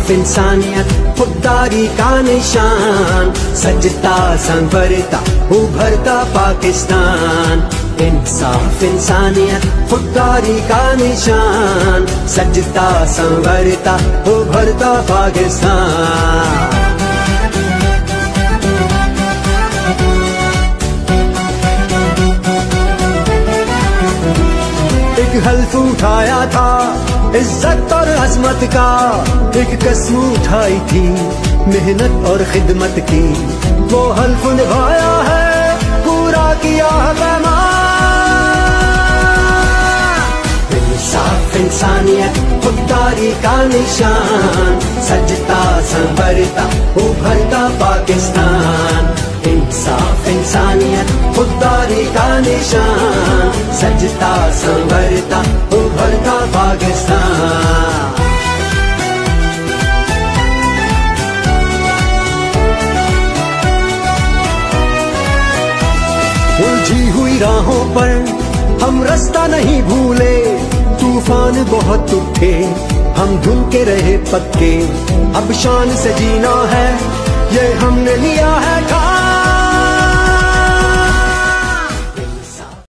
इंसाफ इंसानियत खुददारी का निशान, सजता संवरता उभरता पाकिस्तान। इंसाफ इंसानियत खुददारी का निशान, सजता संवरता उभरता पाकिस्तान। एक हल्फ उठाया था इज्जत और अजमत का, एक कसम उठाई थी मेहनत और खिदमत की, वो हल्फ निभाया है पूरा किया है पैमान। इंसाफ इंसानियत खुददारी का निशान, सजता संवरता उभरता पाकिस्तान। इंसाफ इंसानियत खुददारी का निशान, सजता संवरता उभरता पाकिस्तान। उलझी हुई राहों पर हम रास्ता नहीं भूले, तूफान बहुत उठे हम धुन के रहे पक्के, अब शान से जीना है ये हमने लिया है।